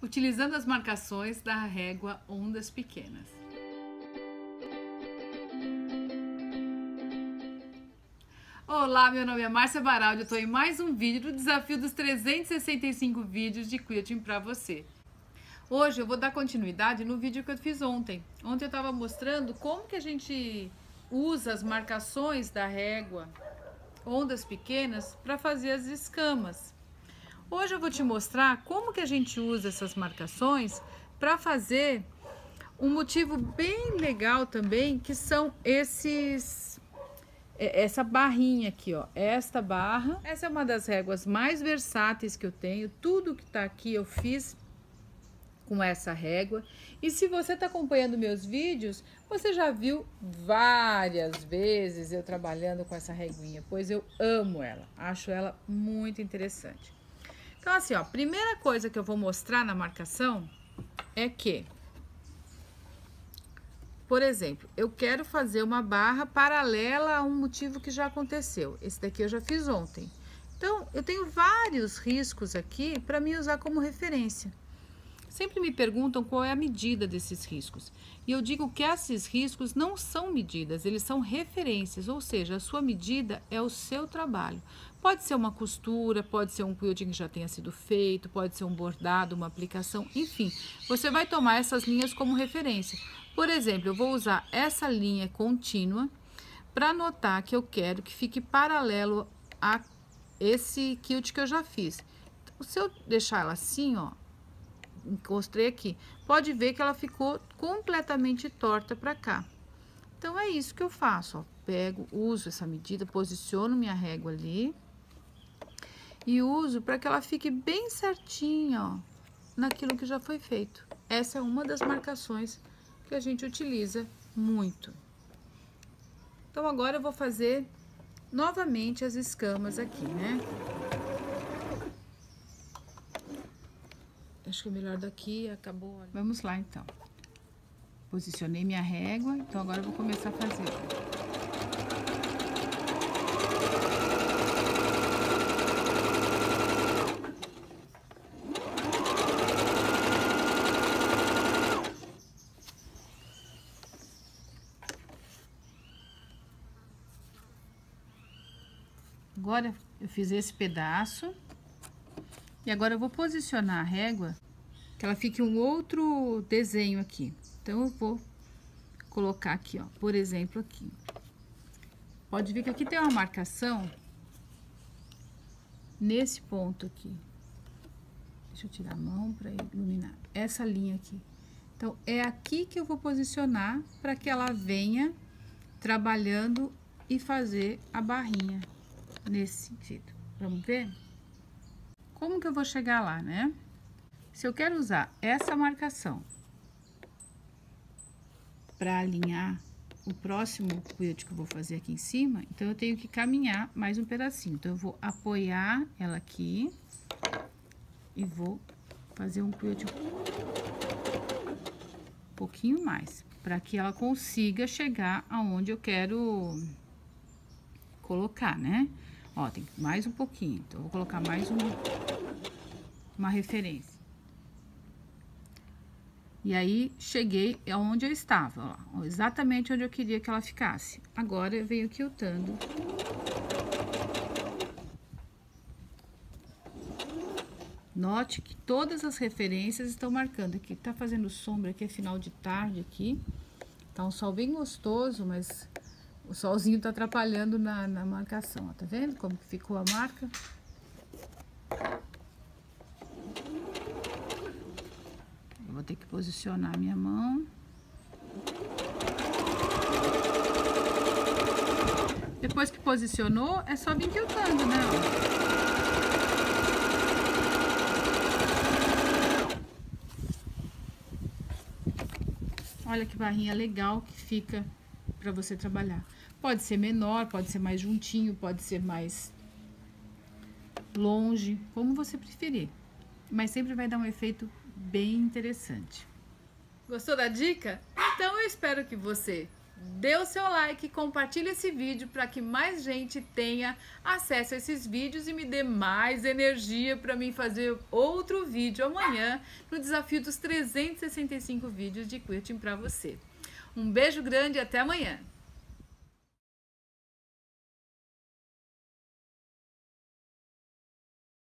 utilizando as marcações da régua Ondas Pequenas. Olá, meu nome é Márcia Baraldi, eu estou em mais um vídeo do desafio dos 365 vídeos de quilting para você. Hoje eu vou dar continuidade no vídeo que eu fiz ontem. Ontem eu estava mostrando como que a gente usa as marcações da régua Ondas Pequenas para fazer as escamas. Hoje eu vou te mostrar como que a gente usa essas marcações para fazer um motivo bem legal também, que são essa barrinha aqui, ó. Esta barra, essa é uma das réguas mais versáteis que eu tenho. Tudo que tá aqui eu fiz com essa régua. E se você tá acompanhando meus vídeos, você já viu várias vezes eu trabalhando com essa reguinha, pois eu amo ela, acho ela muito interessante. Então assim, ó, primeira coisa que eu vou mostrar na marcação é que, por exemplo, eu quero fazer uma barra paralela a um motivo que já aconteceu. Esse daqui eu já fiz ontem. Então, eu tenho vários riscos aqui para me usar como referência. Sempre me perguntam qual é a medida desses riscos. E eu digo que esses riscos não são medidas, eles são referências, ou seja, a sua medida é o seu trabalho. Pode ser uma costura, pode ser um quilting que já tenha sido feito, pode ser um bordado, uma aplicação, enfim. Você vai tomar essas linhas como referência. Por exemplo, eu vou usar essa linha contínua para notar que eu quero que fique paralelo a esse quilt que eu já fiz. Então, se eu deixar ela assim, ó, encostei aqui, pode ver que ela ficou completamente torta para cá. Então, é isso que eu faço, ó. Pego, uso essa medida, posiciono minha régua ali e uso para que ela fique bem certinha, ó, naquilo que já foi feito. Essa é uma das marcações que a gente utiliza muito. Então, agora eu vou fazer novamente as escamas aqui, né? Acho que é melhor daqui, acabou. Vamos lá, então. Posicionei minha régua, então agora eu vou começar a fazer. Agora eu fiz esse pedaço. E agora eu vou posicionar a régua, que ela fique um outro desenho aqui. Então, eu vou colocar aqui, ó, por exemplo, aqui. Pode ver que aqui tem uma marcação nesse ponto aqui. Deixa eu tirar a mão para iluminar. Essa linha aqui. Então, é aqui que eu vou posicionar para que ela venha trabalhando e fazer a barrinha nesse sentido. Vamos ver? Como que eu vou chegar lá, né? Se eu quero usar essa marcação para alinhar o próximo quilt que eu vou fazer aqui em cima, então eu tenho que caminhar mais um pedacinho. Então, eu vou apoiar ela aqui e vou fazer um quilt um pouquinho mais, para que ela consiga chegar aonde eu quero colocar, né? Ó, tem mais um pouquinho, então eu vou colocar mais uma referência. E aí, cheguei aonde eu estava, ó, exatamente onde eu queria que ela ficasse. Agora, eu venho quiltando. Note que todas as referências estão marcando. Aqui tá fazendo sombra, aqui é final de tarde aqui. Tá um sol bem gostoso, mas o solzinho tá atrapalhando na marcação, ó. Tá vendo como que ficou a marca? Eu vou ter que posicionar a minha mão. Depois que posicionou, é só vir quiltando, né? Olha que barrinha legal que fica para você trabalhar. Pode ser menor, pode ser mais juntinho, pode ser mais longe, como você preferir. Mas sempre vai dar um efeito bem interessante. Gostou da dica? Então eu espero que você dê o seu like, compartilhe esse vídeo para que mais gente tenha acesso a esses vídeos e me dê mais energia para mim fazer outro vídeo amanhã no desafio dos 365 vídeos de quilting para você. Um beijo grande e até amanhã!